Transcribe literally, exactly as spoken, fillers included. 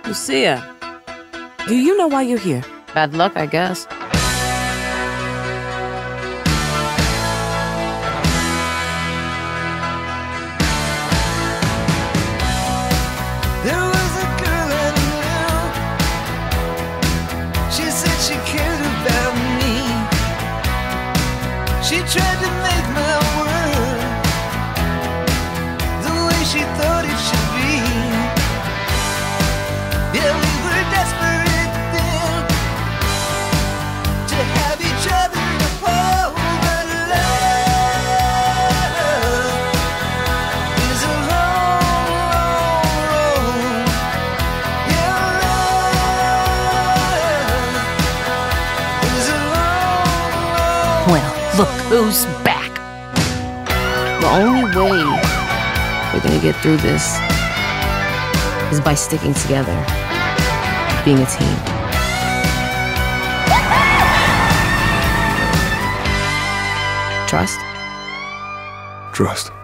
Lucia, do you know why you're here? Bad luck, I guess. There was a girl I knew. She said she cared about me. She tried to make my world the way she thought it should be. Yeah, we were desperate then to have each other to hold, but love is a long, long road. Yeah, love is a long, long Well, look who's back. The only way we're gonna get through this is by sticking together, being a team. Trust? Trust.